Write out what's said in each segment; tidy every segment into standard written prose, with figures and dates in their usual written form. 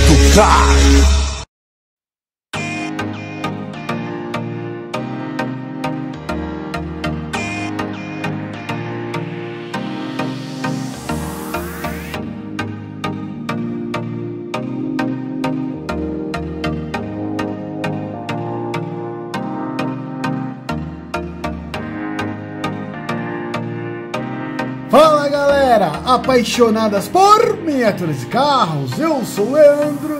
Car. Fala galera, apaixonadas por miniaturas de carros, eu sou o Leandro,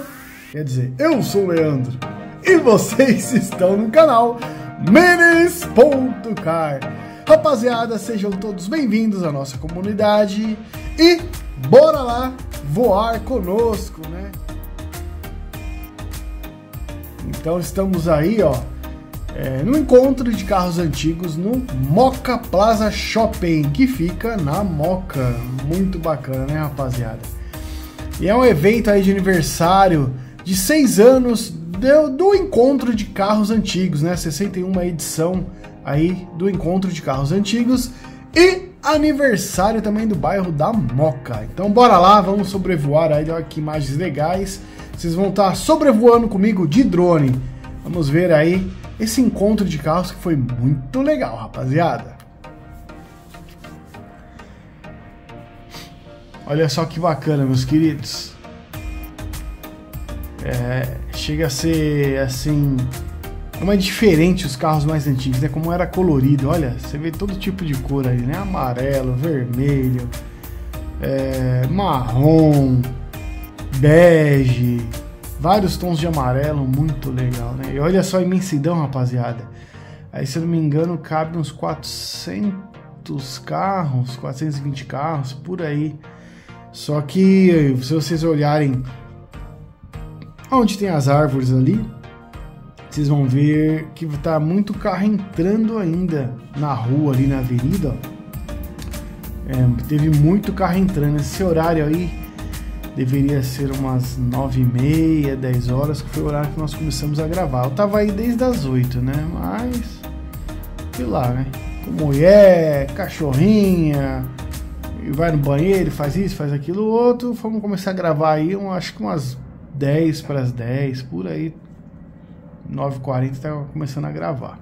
e vocês estão no canal Minis.car. Rapaziada, sejam todos bem-vindos à nossa comunidade e bora lá voar conosco, né? Então estamos aí, ó, no encontro de carros antigos no Moca Plaza Shopping, que fica na Moca. Muito bacana, né, rapaziada? E é um evento aí de aniversário de 6 anos do encontro de carros antigos, né? 61ª edição aí do encontro de carros antigos e aniversário também do bairro da Moca. Então bora lá, vamos sobrevoar aí, olha que imagens legais. Vocês vão estar sobrevoando comigo de drone. Vamos ver aí esse encontro de carros que foi muito legal, rapaziada. Olha só que bacana, meus queridos. Chega a ser assim, mais diferente os carros mais antigos, né? Como era colorido, olha, você vê todo tipo de cor aí, né? Amarelo, vermelho, marrom, bege, vários tons de amarelo, muito legal, né? E olha só a imensidão, rapaziada. Aí, se eu não me engano, cabe uns 400 carros, 420 carros, por aí. Só que, se vocês olharem onde tem as árvores ali, vocês vão ver que tá muito carro entrando ainda na rua, ali na avenida, ó. Teve muito carro entrando. Esse horário aí deveria ser umas 9h30, 10 horas, que foi o horário que nós começamos a gravar. Eu tava aí desde as 8, né? Mas, sei lá, né? Com mulher, cachorrinha, e vai no banheiro, faz isso, faz aquilo, outro. Vamos começar a gravar aí, acho que umas 10 para as 10, por aí. 9h40 tava começando a gravar.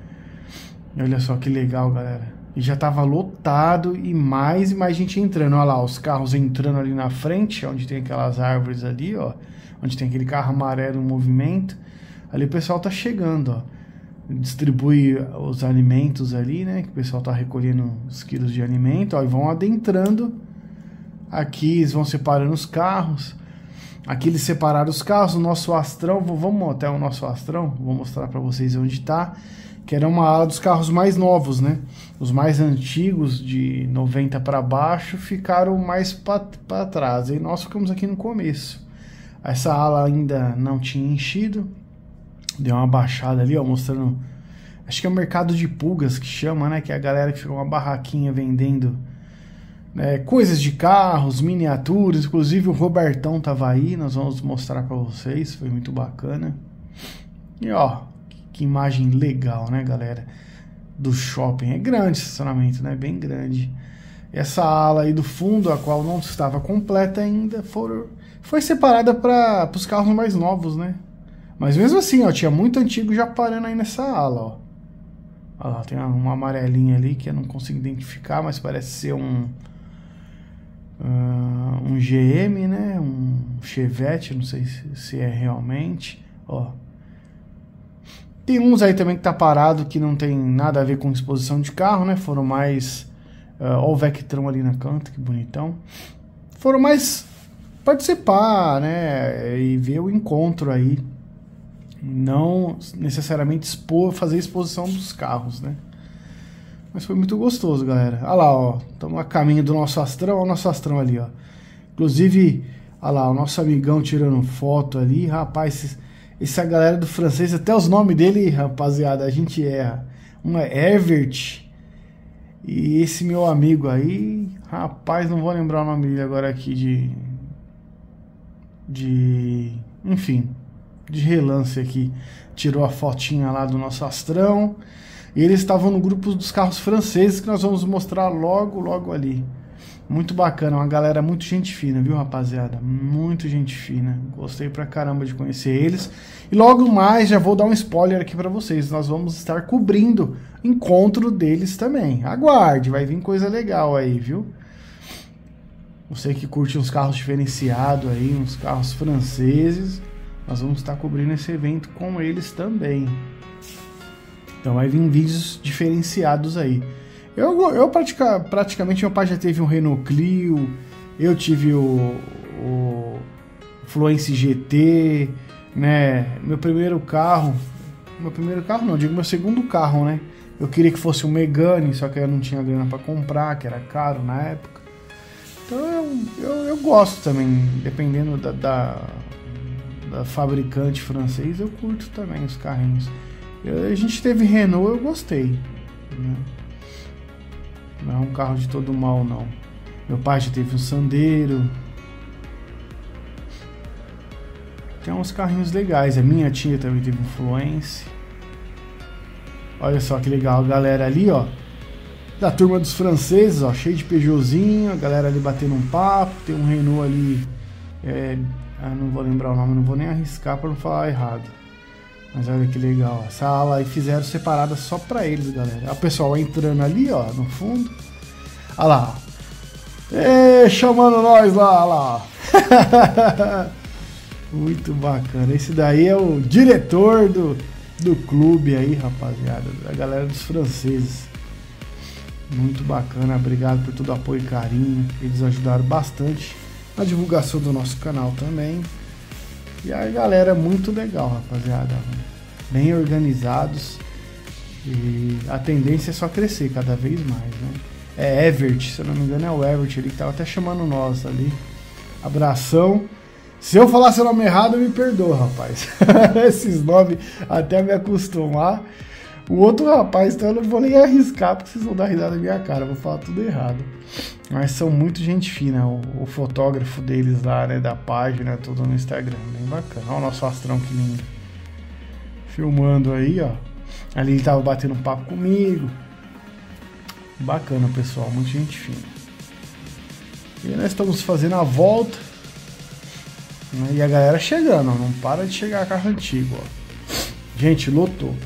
E olha só que legal, galera. E já tava lotado e mais gente entrando. Olha lá, os carros entrando ali na frente, onde tem aquelas árvores ali, ó. Onde tem aquele carro amarelo em movimento. Ali o pessoal tá chegando, ó. Distribui os alimentos ali, né? Que o pessoal tá recolhendo os quilos de alimento, ó. E vão adentrando. Aqui eles vão separando os carros. Aqui eles separaram os carros. O nosso Astrão, vamos até o nosso Astrão. Vou mostrar pra vocês onde tá. Que era uma ala dos carros mais novos, né? Os mais antigos, de 90 para baixo, ficaram mais para trás. E nós ficamos aqui no começo. Essa ala ainda não tinha enchido. Deu uma baixada ali, ó, mostrando... Acho que é o mercado de pulgas que chama, né? Que é a galera que fica uma barraquinha vendendo coisas de carros, miniaturas. Inclusive o Robertão tava aí. Nós vamos mostrar para vocês. Foi muito bacana. E ó... Que imagem legal, né, galera? Do shopping. É grande esse estacionamento, né? Bem grande. Essa ala aí do fundo, a qual não estava completa ainda, foi separada para os carros mais novos, né? Mas mesmo assim, ó, tinha muito antigo já parando aí nessa ala, ó. Olha lá, tem uma amarelinha ali que eu não consigo identificar, mas parece ser um GM, né? Um Chevette, não sei se é realmente, ó. Tem uns aí também que tá parado, que não tem nada a ver com exposição de carro, né? Foram mais... ó o Vectrão ali na canto, que bonitão. Foram mais participar, né? E ver o encontro aí. Não necessariamente fazer exposição dos carros, né? Mas foi muito gostoso, galera. Olha lá, ó. Estamos a caminho do nosso Astrão. Olha o nosso Astrão ali, ó. Inclusive, olha lá, o nosso amigão tirando foto ali. Rapaz, essa galera do francês, até os nomes dele, rapaziada, a gente erra. Um é Herbert. E esse meu amigo aí, rapaz, não vou lembrar o nome dele agora aqui enfim, de relance aqui. Tirou a fotinha lá do nosso Astrão. E eles estavam no grupo dos carros franceses, que nós vamos mostrar logo ali. Muito bacana, uma galera muito gente fina, viu, rapaziada? Muito gente fina. Gostei pra caramba de conhecer eles. E logo mais, já vou dar um spoiler aqui pra vocês. Nós vamos estar cobrindo encontro deles também. Aguarde, vai vir coisa legal aí, viu? Você que curte uns carros diferenciados aí, uns carros franceses, nós vamos estar cobrindo esse evento com eles também. Então vai vir vídeos diferenciados aí. Eu praticamente, meu pai já teve um Renault Clio, eu tive o Fluence GT, né? Meu primeiro carro não, digo meu segundo carro, né? Eu queria que fosse um Megane, só que eu não tinha grana para comprar, que era caro na época. Então eu gosto também, dependendo da fabricante francês, eu curto também os carrinhos. A gente teve Renault, eu gostei, né? Não é um carro de todo mal, não. Meu pai já teve um Sandero. Tem uns carrinhos legais. A minha tia também teve um Fluence. Olha só que legal. A galera ali, ó, da turma dos franceses, ó, cheio de Peugeotzinho. A galera ali batendo um papo. Tem um Renault ali. Não vou lembrar o nome, não vou nem arriscar para não falar errado. Mas olha que legal, essa ala aí fizeram separada só pra eles, galera. Olha o pessoal entrando ali, ó, no fundo. Olha lá, chamando nós lá. Muito bacana. Esse daí é o diretor do clube aí, rapaziada. Da galera dos franceses. Muito bacana, obrigado por todo o apoio e carinho. Eles ajudaram bastante na divulgação do nosso canal também. E a galera é muito legal, rapaziada. Bem organizados. E a tendência é só crescer cada vez mais, né? É Evert, se eu não me engano é o Evert ali, que tava até chamando nós ali. Abração. Se eu falar seu nome errado, me perdoa, rapaz. Esses nomes até me acostumar. O outro rapaz, então eu não vou nem arriscar, porque vocês vão dar risada na minha cara. Eu vou falar tudo errado. Mas são muito gente fina, o fotógrafo deles lá, né, da página, tudo no Instagram, bem bacana. Olha o nosso astrão que lindo. Filmando aí, ó. Ali ele tava batendo um papo comigo. Bacana, pessoal, muita gente fina. E nós estamos fazendo a volta. Né, e a galera chegando, ó, não para de chegar carro antigo, ó. Gente, lotou.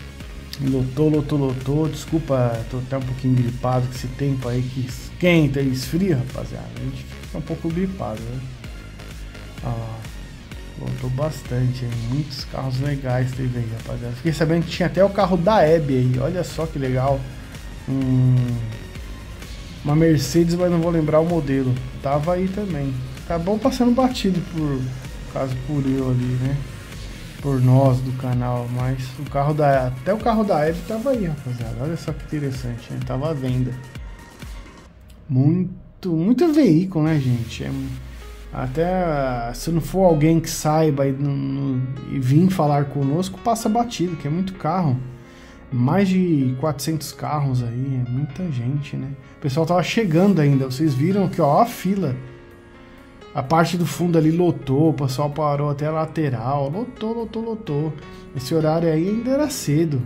Lotou. Desculpa, tô até um pouquinho gripado com esse tempo aí que esquenta e esfria, rapaziada. A gente fica um pouco gripado, né? Olha lá. Lotou bastante, hein? Muitos carros legais teve aí, rapaziada. Fiquei sabendo que tinha até o carro da Hebe aí. Olha só que legal. Uma Mercedes, mas não vou lembrar o modelo. Tava aí também. Acabou passando batido por eu ali, né? Por nós do canal, mas até o carro da Hebe tava aí, rapaziada. Olha só que interessante, né? Tava à venda. Muito veículo, né, gente? Até se não for alguém que saiba e vir falar conosco, passa batido, que é muito carro. Mais de 400 carros aí, é muita gente, né? O pessoal tava chegando ainda, vocês viram que, ó, a fila. A parte do fundo ali lotou, o pessoal parou até a lateral, lotou. Esse horário aí ainda era cedo.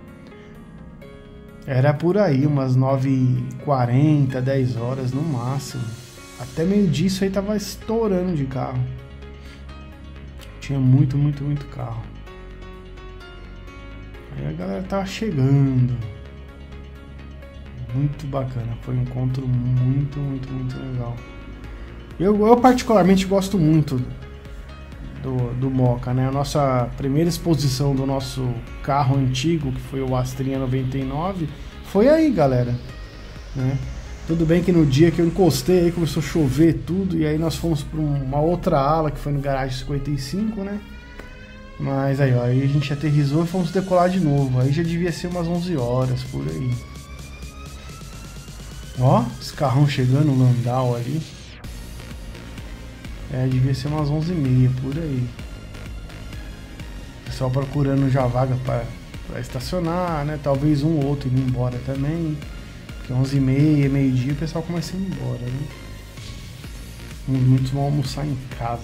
Era por aí, umas 9h40, 10 horas no máximo. Até meio-dia isso aí tava estourando de carro. Tinha muito carro. Aí a galera tava chegando. Muito bacana, foi um encontro muito legal. Eu particularmente gosto muito do Moca, né? A nossa primeira exposição do nosso carro antigo, que foi o Astrinha 99, foi aí, galera, né? Tudo bem que no dia que eu encostei aí começou a chover tudo, e aí nós fomos para uma outra ala que foi no Garagem 55, né? Mas aí, ó, aí a gente aterrissou e fomos decolar de novo. Aí já devia ser umas 11 horas por aí. Ó, esse carrão chegando no Landau ali. Devia ser umas 11h30 por aí. Pessoal procurando já vaga para estacionar, né? Talvez um ou outro indo embora também. Porque 11h30, meio-dia, o pessoal começa a ir embora, né? Muitos vão almoçar em casa.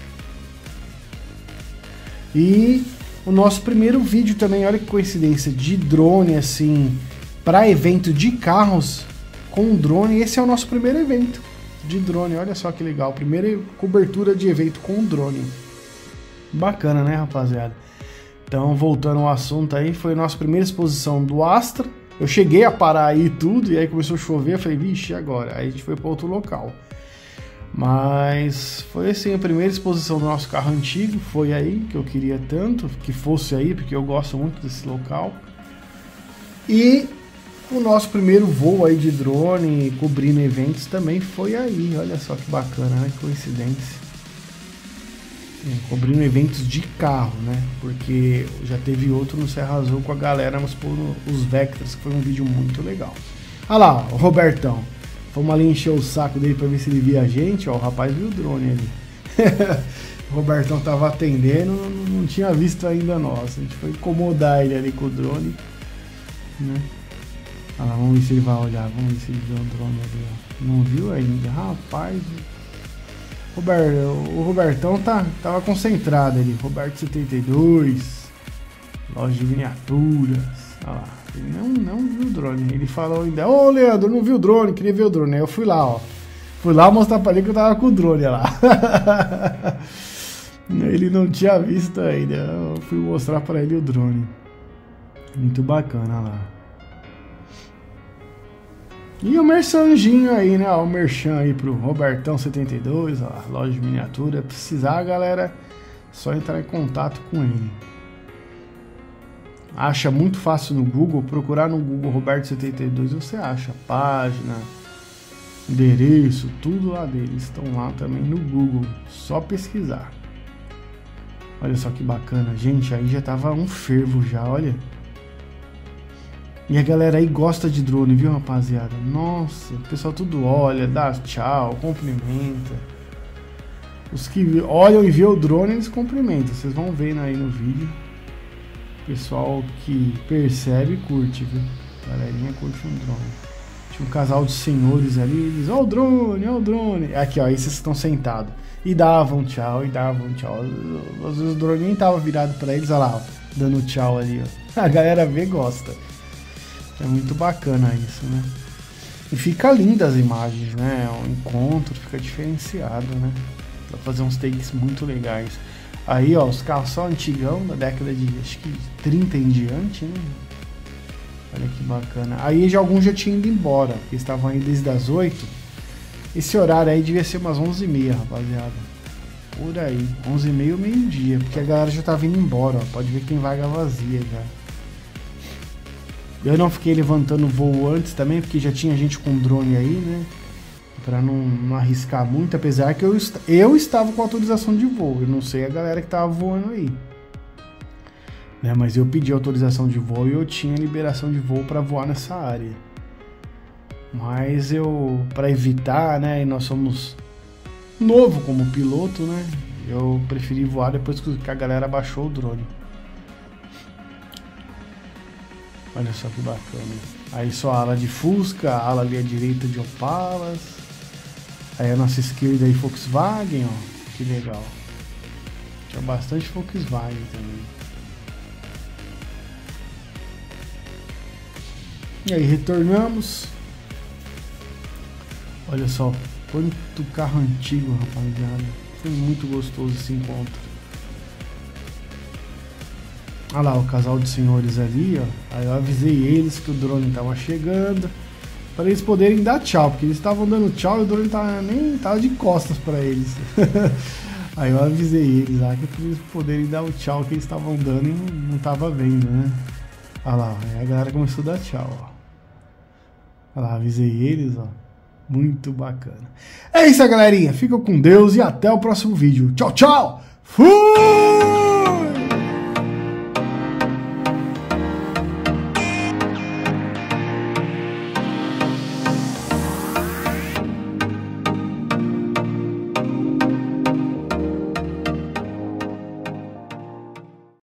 E o nosso primeiro vídeo também, olha que coincidência, de drone, assim, para evento de carros, com um drone. Esse é o nosso primeiro evento de drone, olha só que legal, primeira cobertura de evento com drone. Bacana, né, rapaziada? Então, voltando ao assunto aí, foi a nossa primeira exposição do Astra. Eu cheguei a parar aí tudo, e aí começou a chover, eu falei, vixe, agora? Aí a gente foi para outro local. Mas foi assim, a primeira exposição do nosso carro antigo, foi aí que eu queria tanto que fosse aí, porque eu gosto muito desse local. E o nosso primeiro voo aí de drone, cobrindo eventos, também foi aí, olha só que bacana, né? Que coincidência. Cobrindo eventos de carro, né? Porque já teve outro no Serra Azul com a galera, mas por os Vectras, que foi um vídeo muito legal. Olha lá, o Robertão. Fomos ali encher o saco dele pra ver se ele via a gente, ó, o rapaz viu o drone ali. O Robertão tava atendendo, não tinha visto ainda nós. A gente foi incomodar ele ali com o drone, né? Olha lá, vamos ver se ele vai olhar, vamos ver se ele viu o drone ali, ó. Não viu ainda, rapaz. O Robertão tava concentrado ali, Roberto 72, loja de miniaturas, olha lá, ele não viu o drone, ele falou ainda, ô Leandro, não viu o drone, queria ver o drone, aí eu fui lá, ó, mostrar pra ele que eu tava com o drone, olha lá, ele não tinha visto ainda, eu fui mostrar pra ele o drone, muito bacana, olha lá. E o merchanzinho aí, né? O merchan aí pro Robertão 72, ó, loja de miniatura. Precisar, galera, só entrar em contato com ele. Acha muito fácil no Google, procurar no Google Roberto 72, você acha página, endereço, tudo lá deles. Estão lá também no Google, só pesquisar. Olha só que bacana, gente, aí já tava um fervo já, olha. E a galera aí gosta de drone, viu, rapaziada? Nossa, o pessoal tudo olha, dá tchau, cumprimenta. Os que olham e vê o drone, eles cumprimentam. Vocês vão vendo aí no vídeo. O pessoal que percebe e curte, viu? A galerinha curte um drone. Tinha um casal de senhores ali, eles, ó o drone, ó o drone. Aqui, ó, esses estão sentados. E davam tchau, e davam tchau. Às vezes o drone nem tava virado pra eles, olha lá, ó, dando tchau ali, ó. A galera vê e gosta. É muito bacana isso, né? E fica linda as imagens, né? O encontro fica diferenciado, né? Dá pra fazer uns takes muito legais. Aí, ó, os carros só antigão, da década de, acho que 30 em diante, né? Olha que bacana. Aí já alguns já tinham ido embora, porque estavam aí desde as 8. Esse horário aí devia ser umas 11h30, rapaziada. Por aí, 11h30 ou meio-dia, porque a galera já tava indo embora, ó. Pode ver que tem vaga vazia já. Eu não fiquei levantando voo antes também, porque já tinha gente com drone aí, né? Pra não arriscar muito, apesar que eu estava com autorização de voo. Eu não sei a galera que tava voando aí, né? Mas eu pedi autorização de voo e eu tinha liberação de voo para voar nessa área. Mas eu, para evitar, né? E nós somos novo como piloto, né? Eu preferi voar depois que a galera baixou o drone. Olha só que bacana. Aí só a ala de Fusca, a ala ali à direita de Opalas. Aí a nossa esquerda aí Volkswagen, ó. Que legal. Tinha bastante Volkswagen também. E aí retornamos. Olha só, quanto carro antigo, rapaziada. Foi muito gostoso esse encontro. Olha lá o casal de senhores ali, ó. Aí eu avisei eles que o drone tava chegando, para eles poderem dar tchau, porque eles estavam dando tchau e o drone nem tava de costas para eles. Aí eu avisei eles lá que para eles poderem dar o tchau que eles estavam dando e não tava vendo, né? Olha lá, aí a galera começou a dar tchau, ó. Olha lá, avisei eles, ó. Muito bacana. É isso aí, galerinha. Fica com Deus e até o próximo vídeo. Tchau, tchau! Fui!